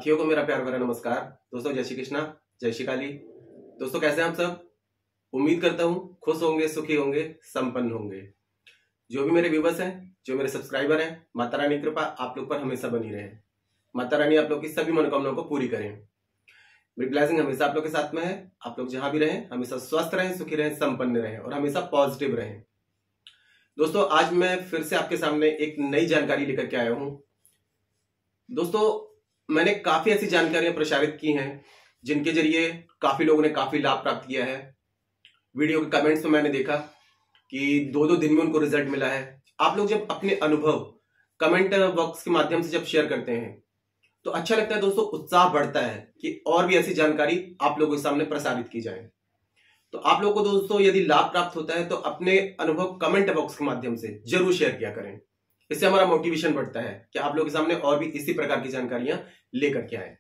साथियों को मेरा प्यार भरा नमस्कार। दोस्तों जय श्री कृष्णा, जय श्री काली। दोस्तों कैसे हैं आप सब? उम्मीद करता हूं खुश होंगे, सुखी होंगे, संपन्न होंगे। जो भी मेरे व्यूवर्स हैं, जो मेरे सब्सक्राइबर हैं, माता रानी की कृपा आप लोग पर हमेशा बनी रहे। माता रानी आप लोग की सभी मनोकामनाओं को पूरी करें। मेरी ब्लेसिंग हमेशा आप लोग के साथ में है। आप लोग जहां भी रहें हमेशा स्वस्थ रहें, सुखी रहें, संपन्न रहें और हमेशा पॉजिटिव रहें। दोस्तों आज मैं फिर से आपके सामने एक नई जानकारी लेकर के आया हूं। दोस्तों मैंने काफी ऐसी जानकारियां प्रसारित की हैं जिनके जरिए काफी लोगों ने काफी लाभ प्राप्त किया है। वीडियो के कमेंट्स में मैंने देखा कि 2-2 दिन में उनको रिजल्ट मिला है। आप लोग जब अपने अनुभव कमेंट बॉक्स के माध्यम से जब शेयर करते हैं तो अच्छा लगता है दोस्तों, उत्साह बढ़ता है कि और भी ऐसी जानकारी आप लोगों के सामने प्रसारित की जाए। तो आप लोगों को दोस्तों यदि लाभ प्राप्त होता है तो अपने अनुभव कमेंट बॉक्स के माध्यम से जरूर शेयर किया करें। इससे हमारा मोटिवेशन बढ़ता है कि आप लोगों के सामने और भी इसी प्रकार की जानकारियां लेकर के आए।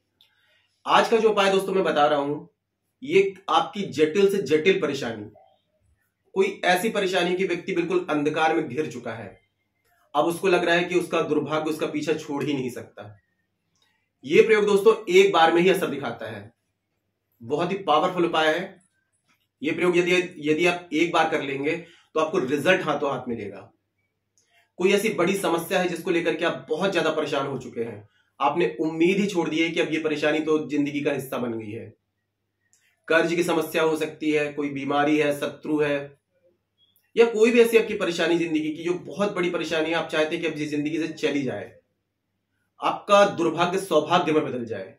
आज का जो उपाय दोस्तों मैं बता रहा हूं, ये आपकी जटिल से जटिल परेशानी, कोई ऐसी परेशानी कि व्यक्ति बिल्कुल अंधकार में घिर चुका है, अब उसको लग रहा है कि उसका दुर्भाग्य उसका पीछा छोड़ ही नहीं सकता। यह प्रयोग दोस्तों एक बार में ही असर दिखाता है। बहुत ही पावरफुल उपाय है। यह प्रयोग यदि आप एक बार कर लेंगे तो आपको रिजल्ट हाथों हाथ मिलेगा। कोई ऐसी बड़ी समस्या है जिसको लेकर के आप बहुत ज्यादा परेशान हो चुके हैं, आपने उम्मीद ही छोड़ दी है कि अब ये परेशानी तो जिंदगी का हिस्सा बन गई है। कर्ज की समस्या हो सकती है, कोई बीमारी है, शत्रु है, या कोई भी ऐसी आपकी परेशानी जिंदगी की जो बहुत बड़ी परेशानी है। आप चाहते हैं कि अब ये जिंदगी से चली जाए, आपका दुर्भाग्य सौभाग्य में बदल जाए।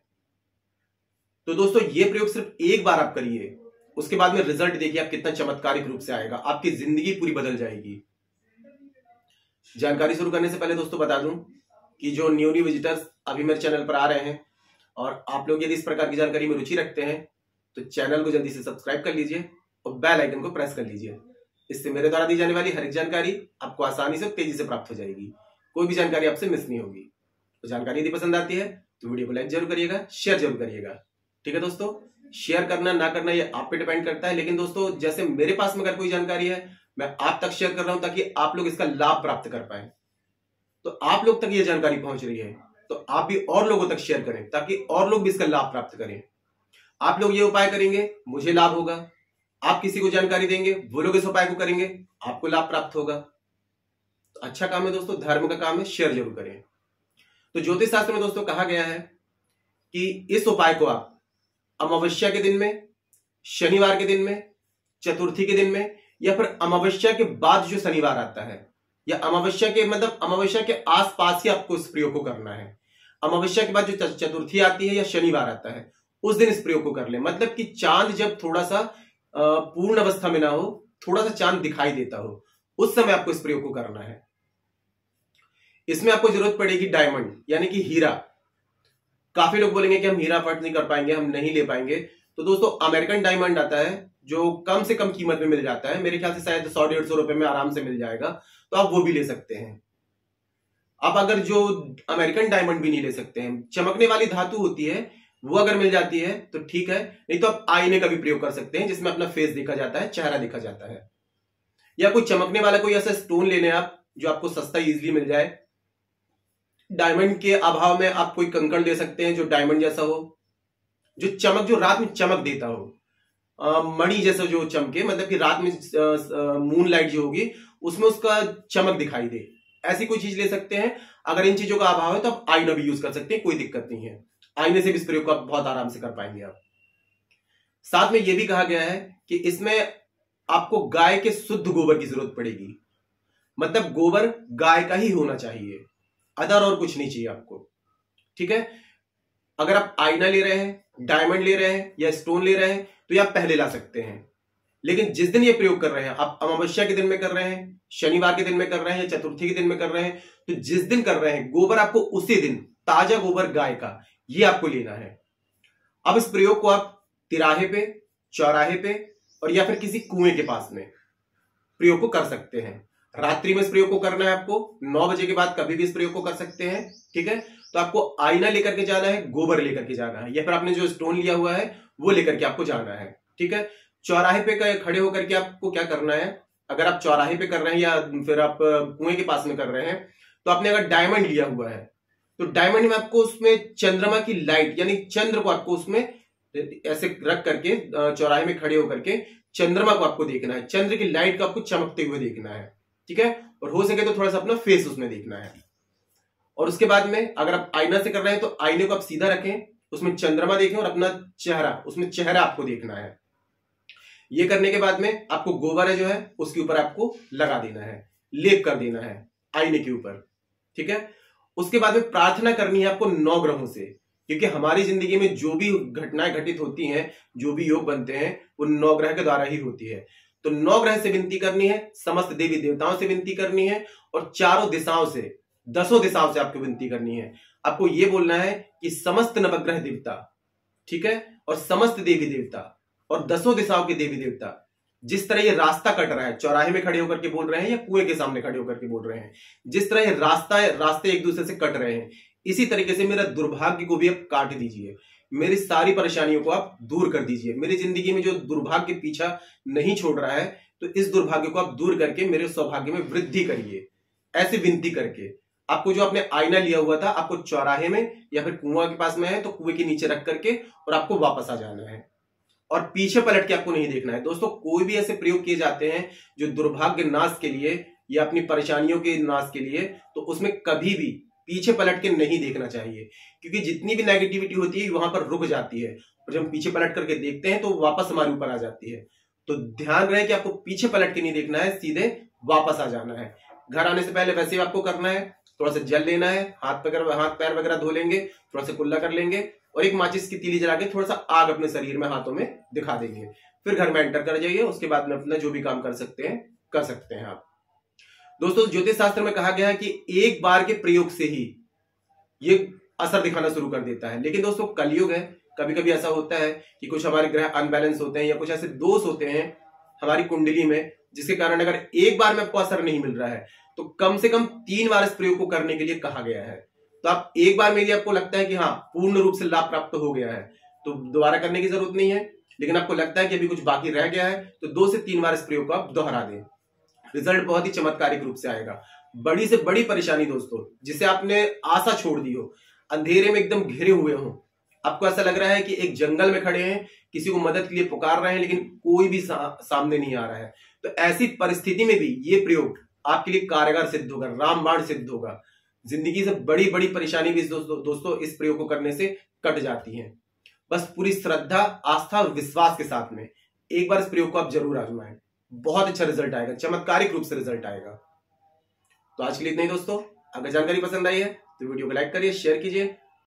तो दोस्तों ये प्रयोग सिर्फ एक बार आप करिए, उसके बाद में रिजल्ट देखिए आप कितना चमत्कारिक रूप से आएगा। आपकी जिंदगी पूरी बदल जाएगी। जानकारी शुरू करने से पहले दोस्तों बता दूं कि जो न्यू विजिटर्स अभी मेरे चैनल पर आ रहे हैं और आप लोग यदि इस प्रकार की जानकारी में रुचि रखते हैं तो चैनल को जल्दी से सब्सक्राइब कर लीजिए और बेल आइकन को प्रेस कर लीजिए। इससे मेरे द्वारा दी जाने वाली हर एक जानकारी आपको आसानी से तेजी से प्राप्त हो जाएगी। कोई भी जानकारी आपसे मिस नहीं होगी। तो जानकारी यदि पसंद आती है तो वीडियो को लाइक जरूर करिएगा, शेयर जरूर करिएगा। ठीक है दोस्तों, शेयर करना ना करना ये आप पे डिपेंड करता है, लेकिन दोस्तों जैसे मेरे पास में अगर कोई जानकारी है मैं आप तक शेयर कर रहा हूं ताकि आप लोग इसका लाभ प्राप्त कर पाए। तो आप लोग तक ये जानकारी पहुंच रही है तो आप भी और लोगों तक शेयर करें ताकि और लोग भी इसका लाभ प्राप्त करें। आप लोग ये उपाय करेंगे, मुझे लाभ होगा। आप किसी को जानकारी देंगे, वो लोग इस उपाय को करेंगे, आपको लाभ प्राप्त होगा। तो अच्छा काम है दोस्तों, धर्म का काम है, शेयर जरूर करें। तो ज्योतिष शास्त्र में दोस्तों कहा गया है कि इस उपाय को आप अमावस्या के दिन में, शनिवार के दिन में, चतुर्थी के दिन में, या फिर अमावस्या के बाद जो शनिवार आता है, या अमावस्या के मतलब अमावस्या के आसपास ही आपको इस प्रयोग को करना है। अमावस्या के बाद जो चतुर्थी आती है या शनिवार आता है उस दिन इस प्रयोग को कर ले। मतलब कि चांद जब थोड़ा सा पूर्ण अवस्था में ना हो, थोड़ा सा चांद दिखाई देता हो, उस समय आपको इस प्रयोग को करना है। इसमें आपको जरूरत पड़ेगी डायमंड यानी कि हीरा। काफी लोग बोलेंगे कि हम हीरा फट नहीं कर पाएंगे, हम नहीं ले पाएंगे। तो दोस्तों अमेरिकन डायमंड आता है जो कम से कम कीमत में मिल जाता है, मेरे ख्याल से शायद 100-150 रुपए में आराम से मिल जाएगा, तो आप वो भी ले सकते हैं। आप अगर जो अमेरिकन डायमंड भी नहीं ले सकते हैं, चमकने वाली धातु होती है वो अगर मिल जाती है तो ठीक है, नहीं तो आप आईने का भी प्रयोग कर सकते हैं जिसमें अपना फेस देखा जाता है, चेहरा देखा जाता है। या कोई चमकने वाला कोई ऐसा स्टोन लेने आप जो आपको सस्ता इजिली मिल जाए। डायमंड के अभाव में आप कोई कंकड़ ले सकते हैं जो डायमंड जैसा हो, जो चमक, जो रात में चमक देता हो, मणि जैसा जो चमके, मतलब कि रात में मून लाइट जो होगी उसमें उसका चमक दिखाई दे, ऐसी कोई चीज ले सकते हैं। अगर इन चीजों का अभाव है तो आप आईना भी यूज कर सकते हैं, कोई दिक्कत नहीं है। आईने से भी इस प्रयोग को आप बहुत आराम से कर पाएंगे। आप साथ में यह भी कहा गया है कि इसमें आपको गाय के शुद्ध गोबर की जरूरत पड़ेगी। मतलब गोबर गाय का ही होना चाहिए, अदर और कुछ नहीं चाहिए आपको। ठीक है, अगर आप आईना ले रहे हैं, डायमंड ले रहे हैं या स्टोन ले रहे हैं तो ये आप पहले ला सकते हैं। लेकिन जिस दिन ये प्रयोग कर रहे हैं, आप अमावस्या के दिन में कर रहे हैं, शनिवार के दिन में कर रहे हैं या चतुर्थी के दिन में कर रहे हैं, तो जिस दिन कर रहे हैं गोबर आपको उसी दिन ताजा गोबर गाय का ये आपको लेना है। अब इस प्रयोग को आप तिराहे पे, चौराहे पे और या फिर किसी कुएं के पास में प्रयोग को कर सकते हैं। रात्रि में इस प्रयोग को करना है आपको, 9 बजे के बाद कभी भी इस प्रयोग को कर सकते हैं। ठीक है, तो आपको आईना लेकर के जाना है, गोबर लेकर के जाना है, या फिर आपने जो स्टोन लिया हुआ है वो लेकर के आपको जाना है। ठीक है, चौराहे पे खड़े होकर के आपको क्या करना है, अगर आप चौराहे पे कर रहे हैं या फिर आप कुएं के पास में कर रहे हैं, तो आपने अगर डायमंड लिया हुआ है तो डायमंड में आपको उसमें चंद्रमा की लाइट यानी चंद्र को आपको उसमें ऐसे रख करके चौराहे में खड़े होकर के चंद्रमा को आपको देखना है, चंद्र की लाइट को आपको चमकते हुए देखना है, ठीक है। और हो सके तो थोड़ा सा अपना फेस उसमें देखना है। और उसके बाद में अगर आप आईना से कर रहे हैं तो आईने को आप सीधा रखें, उसमें चंद्रमा देखें और अपना चेहरा, उसमें चेहरा आपको देखना है। ये करने के बाद में आपको गोबर है जो है उसके ऊपर आपको लगा देना है, लेप कर देना है आईने के ऊपर, ठीक है। उसके बाद में प्रार्थना करनी है आपको 9 ग्रहों से, क्योंकि हमारी जिंदगी में जो भी घटनाएं घटित होती हैं, जो भी योग बनते हैं, वो 9 ग्रह के द्वारा ही होती है। तो 9 ग्रह से विनती करनी है, समस्त देवी देवताओं से विनती करनी है और चारों दिशाओं से, 10 दिशाओं से आपको विनती करनी है। आपको ये बोलना है कि समस्त नवग्रह देवता, ठीक है, और समस्त देवी देवता और 10 दिशाओं के देवी देवता, जिस तरह ये रास्ता कट रहा है, चौराहे में खड़े होकर के बोल रहे हैं या कुएं के सामने खड़े होकर के बोल रहे हैं, जिस तरह ये रास्ते एक दूसरे से कट रहे हैं, इसी तरीके से मेरा दुर्भाग्य को भी आप काट दीजिए, मेरी सारी परेशानियों को आप दूर कर दीजिए। मेरी जिंदगी में जो दुर्भाग्य पीछा नहीं छोड़ रहा है, तो इस दुर्भाग्य को आप दूर करके मेरे सौभाग्य में वृद्धि करिए। ऐसे विनती करके आपको जो आपने आईना लिया हुआ था, आपको चौराहे में या फिर कुआं के पास में है तो कुएं के नीचे रख करके और आपको वापस आ जाना है और पीछे पलट के आपको नहीं देखना है। दोस्तों, कोई भी ऐसे प्रयोग किए जाते हैं जो दुर्भाग्य नाश के लिए या अपनी परेशानियों के नाश के लिए, तो उसमें कभी भी पीछे पलट के नहीं देखना चाहिए, क्योंकि जितनी भी नेगेटिविटी होती है वहां पर रुक जाती है और जब हम पीछे पलट करके देखते हैं तो वापस हमारे ऊपर आ जाती है। तो ध्यान रहे कि आपको पीछे पलट के नहीं देखना है, सीधे वापस आ जाना है। घर आने से पहले वैसे ही आपको करना है, थोड़ा सा जल लेना है, हाथ पैर वगैरह धो लेंगे, थोड़ा सा कुल्ला कर लेंगे और एक माचिस की तीली जला के थोड़ा सा आग अपने शरीर में, हाथों में दिखा देंगे। फिर घर में एंटर कर जाइए। उसके बाद में अपना जो भी काम कर सकते हैं कर सकते हैं आप। दोस्तों, ज्योतिष शास्त्र में कहा गया है कि एक बार के प्रयोग से ही ये असर दिखाना शुरू कर देता है। लेकिन दोस्तों, कलयुग है, कभी कभी ऐसा होता है कि कुछ हमारे ग्रह अनबैलेंस होते हैं या कुछ ऐसे दोष होते हैं हमारी कुंडली में, जिसके कारण अगर एक बार में आपको असर नहीं मिल रहा है तो कम से कम 3 बार इस प्रयोग को करने के लिए कहा गया है। तो आप एक बार में यदि आपको लगता है कि हाँ पूर्ण रूप से लाभ प्राप्त हो गया है तो दोबारा करने की जरूरत नहीं है। लेकिन आपको लगता है कि अभी कुछ बाकी रह गया है तो 2 से 3 बार इस प्रयोग को आप दोहरा दें। रिजल्ट बहुत ही चमत्कारिक रूप से आएगा। बड़ी से बड़ी परेशानी दोस्तों, जिसे आपने आशा छोड़ दी हो, अंधेरे में एकदम घिरे हुए हो, आपको ऐसा लग रहा है कि एक जंगल में खड़े हैं, किसी को मदद के लिए पुकार रहे हैं लेकिन कोई भी सामने नहीं आ रहा है, तो ऐसी परिस्थिति में भी ये प्रयोग आपके लिए कारगर सिद्ध होगा, रामबाण सिद्ध होगा। जिंदगी से बड़ी बड़ी परेशानी भी दोस्तों इस प्रयोग को करने से कट जाती है। बस पूरी श्रद्धा, आस्था और विश्वास के साथ में एक बार इस प्रयोग को आप जरूर आजमाएं, बहुत अच्छा रिजल्ट आएगा, चमत्कारिक रूप से रिजल्ट आएगा। तो आज के लिए इतना ही दोस्तों। अगर जानकारी पसंद आई है तो वीडियो को लाइक करिए, शेयर कीजिए